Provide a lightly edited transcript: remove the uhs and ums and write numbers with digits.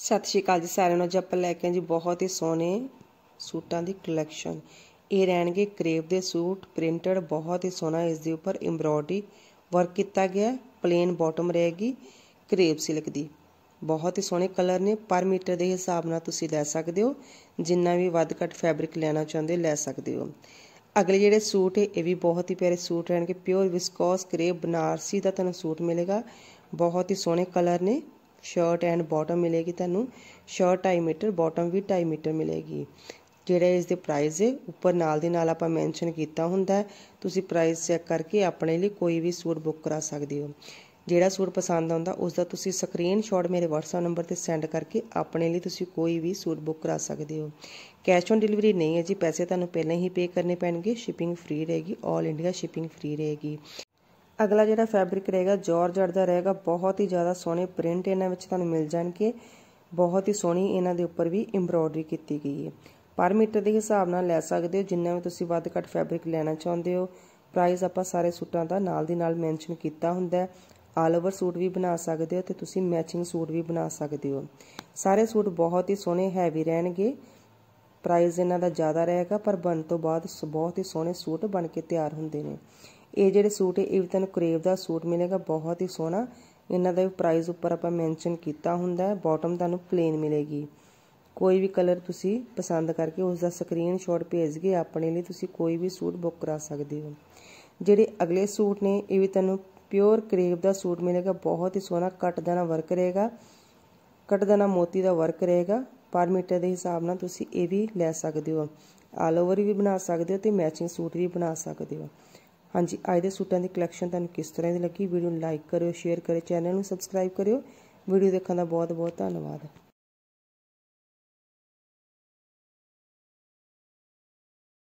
ਸਤਿ ਸ਼੍ਰੀ ਅਕਾਲ ਜੀ ਸਾਰਿਆਂ ਨੂੰ। ਅੱਜ ਆਪਾਂ ਲੈ ਕੇ ਆਏ ਜੀ ਬਹੁਤ ਹੀ ਸੋਹਣੇ ਸੂਟਾਂ ਦੀ ਕਲੈਕਸ਼ਨ। ਇਹ ਰਹਿਣਗੇ ਕਰੇਪ ਦੇ ਸੂਟ, ਪ੍ਰਿੰਟਡ, ਬਹੁਤ ਹੀ ਸੋਹਣਾ। ਇਸ ਦੇ ਉੱਪਰ ਐਮਬ੍ਰੋਇਡਰੀ ਵਰਕ ਕੀਤਾ ਗਿਆ। ਪਲੇਨ ਬਾਟਮ ਰਹੇਗੀ ਕਰੇਪ ਸਿਲਕ ਦੀ। ਬਹੁਤ ਹੀ ਸੋਹਣੇ ਕਲਰ ਨੇ। ਪਰ ਮੀਟਰ ਦੇ ਹਿਸਾਬ ਨਾਲ ਤੁਸੀਂ ਲੈ ਸਕਦੇ ਹੋ, ਜਿੰਨਾ ਵੀ ਵੱਧ ਘੱਟ ਫੈਬਰਿਕ ਲੈਣਾ ਚਾਹੁੰਦੇ ਲੈ ਸਕਦੇ ਹੋ। ਅਗਲੇ ਜਿਹੜੇ ਸੂਟ ਹੈ ਇਹ ਵੀ ਬਹੁਤ ਹੀ ਪਿਆਰੇ ਸੂਟ ਰਹਿਣਗੇ। ਪਿਓਰ ਵਿਸਕੋਸ ਕਰੇਪ ਬਨਾਰਸੀ ਦਾ ਤੁਹਾਨੂੰ ਸੂਟ ਮਿਲੇਗਾ। ਬਹੁਤ ਹੀ ਸੋਹਣੇ ਕਲਰ ਨੇ। ਸ਼ਰਟ ਐਂਡ ਬਾਟਮ ਮਿਲੇਗੀ ਤੁਹਾਨੂੰ। ਸ਼ਰਟ 2.5 ਮੀਟਰ, ਬਾਟਮ ਵੀ 2.5 ਮੀਟਰ ਮਿਲੇਗੀ। ਜਿਹੜਾ ਇਸ ਦੇ ਪ੍ਰਾਈਸ ਹੈ ਉੱਪਰ ਨਾਲ ਦੀ ਨਾਲ ਆਪਾਂ ਮੈਂਸ਼ਨ ਕੀਤਾ ਹੁੰਦਾ ਹੈ। ਤੁਸੀਂ ਪ੍ਰਾਈਸ ਚੈੱਕ ਕਰਕੇ ਆਪਣੇ ਲਈ ਕੋਈ ਵੀ ਸੂਟ ਬੁੱਕ ਕਰਾ ਸਕਦੇ ਹੋ। ਜਿਹੜਾ ਸੂਟ ਪਸੰਦ ਆਉਂਦਾ ਉਸ ਦਾ ਤੁਸੀਂ ਸਕਰੀਨਸ਼ਾਟ ਮੇਰੇ WhatsApp ਨੰਬਰ ਤੇ ਸੈਂਡ ਕਰਕੇ ਆਪਣੇ ਲਈ ਤੁਸੀਂ ਕੋਈ ਵੀ ਸੂਟ ਬੁੱਕ ਕਰਾ ਸਕਦੇ ਹੋ। ਕੈਸ਼ ਔਨ ਡਿਲੀਵਰੀ ਨਹੀਂ ਹੈ ਜੀ, ਪੈਸੇ ਤੁਹਾਨੂੰ ਪਹਿਲਾਂ ਹੀ ਪੇ ਕਰਨੇ ਪੈਣਗੇ। ਸ਼ਿਪਿੰਗ ਫ੍ਰੀ ਰਹੇਗੀ, ਆਲ ਇੰਡੀਆ ਸ਼ਿਪਿੰਗ ਫ੍ਰੀ ਰਹੇਗੀ। ਅਗਲਾ ਜਿਹੜਾ ਫੈਬਰਿਕ ਰਹੇਗਾ ਜਾਰਜਟ ਦਾ ਰਹੇਗਾ। ਬਹੁਤ ਹੀ ਜ਼ਿਆਦਾ ਸੋਹਣੇ ਪ੍ਰਿੰਟ ਇਹਨਾਂ ਵਿੱਚ ਤੁਹਾਨੂੰ ਮਿਲ ਜਾਣਗੇ। ਬਹੁਤ ਹੀ ਸੋਹਣੀ ਇਹਨਾਂ ਦੇ ਉੱਪਰ ਵੀ ਐਮਬ੍ਰੋਇਡਰੀ ਕੀਤੀ ਗਈ ਹੈ। ਪਰ ਮੀਟਰ ਦੇ ਹਿਸਾਬ ਨਾਲ ਲੈ ਸਕਦੇ ਹੋ, ਜਿੰਨਾ ਵੀ ਤੁਸੀਂ ਵੱਧ ਘੱਟ ਫੈਬਰਿਕ ਲੈਣਾ ਚਾਹੁੰਦੇ ਹੋ। ਪ੍ਰਾਈਸ ਆਪਾਂ ਸਾਰੇ ਸੂਟਾਂ ਦਾ ਨਾਲ ਦੀ ਨਾਲ ਮੈਂਸ਼ਨ ਕੀਤਾ ਹੁੰਦਾ। ਆਲ ਓਵਰ ਸੂਟ ਵੀ ਬਣਾ ਸਕਦੇ ਹੋ ਤੇ ਤੁਸੀਂ ਮੈਚਿੰਗ ਸੂਟ ਵੀ ਬਣਾ ਸਕਦੇ ਹੋ। ਸਾਰੇ ਸੂਟ ਬਹੁਤ ਹੀ ਸੋਹਣੇ ਹੈਵੀ ਰਹਿਣਗੇ। ਪ੍ਰਾਈਸ ਇਹਨਾਂ ਦਾ ਜ਼ਿਆਦਾ ਰਹੇਗਾ, ਪਰ ਬਣਨ ਤੋਂ ਬਾਅਦ ਬਹੁਤ ਹੀ ਸੋਹਣੇ ਸੂਟ ਬਣ ਕੇ ਤਿਆਰ ਹੁੰਦੇ ਨੇ। ਇਹ ਜਿਹੜੇ ਸੂਟ ਹੈ ਇਹ ਵੀ ਤੁਹਾਨੂੰ ਕਰੇਪ ਦਾ ਸੂਟ ਮਿਲੇਗਾ। ਬਹੁਤ ਹੀ ਸੋਹਣਾ। ਇਹਨਾਂ ਦਾ ਵੀ ਪ੍ਰਾਈਸ ਉੱਪਰ ਆਪਾਂ ਮੈਂਸ਼ਨ ਕੀਤਾ ਹੁੰਦਾ ਹੈ। ਬਾਟਮ ਤੁਹਾਨੂੰ ਪਲੇਨ ਮਿਲੇਗੀ। ਕੋਈ ਵੀ ਕਲਰ ਤੁਸੀਂ ਪਸੰਦ ਕਰਕੇ ਉਸ ਦਾ ਸਕਰੀਨਸ਼ਾਟ ਭੇਜ ਕੇ ਆਪਣੇ ਲਈ ਤੁਸੀਂ ਕੋਈ ਵੀ ਸੂਟ ਬੁੱਕ ਕਰਾ ਸਕਦੇ ਹੋ। ਜਿਹੜੇ ਅਗਲੇ ਸੂਟ ਨੇ ਇਹ ਵੀ ਤੁਹਾਨੂੰ ਪਿਓਰ ਕਰੇਪ ਦਾ ਸੂਟ ਮਿਲੇਗਾ। ਬਹੁਤ ਹੀ ਸੋਹਣਾ ਕੱਟਦਾਨਾ ਵਰਕ ਰਹੇਗਾ। ਕੱਟਦਾਨਾ ਮੋਤੀ ਦਾ ਵਰਕ ਰਹੇਗਾ। ਪਰ ਮੀਟਰ ਦੇ ਹਿਸਾਬ ਨਾਲ ਤੁਸੀਂ ਇਹ ਵੀ ਲੈ ਸਕਦੇ ਹੋ। ਆਲ ਓਵਰ ਵੀ ਬਣਾ ਸਕਦੇ ਹੋ ਤੇ ਮੈਚਿੰਗ ਸੂਟ ਵੀ ਬਣਾ ਸਕਦੇ ਹੋ। ਹਾਂਜੀ, ਅੱਜ ਦੇ ਸੂਟਾਂ ਦੀ ਕਲੈਕਸ਼ਨ ਤੁਹਾਨੂੰ ਕਿਸ ਤਰ੍ਹਾਂ ਦੀ ਲੱਗੀ? ਵੀਡੀਓ ਨੂੰ ਲਾਈਕ ਕਰਿਓ, ਸ਼ੇਅਰ ਕਰਿਓ, ਚੈਨਲ ਨੂੰ ਸਬਸਕ੍ਰਾਈਬ ਕਰਿਓ। ਵੀਡੀਓ ਦੇਖਣ ਦਾ ਬਹੁਤ ਬਹੁਤ ਧੰਨਵਾਦ।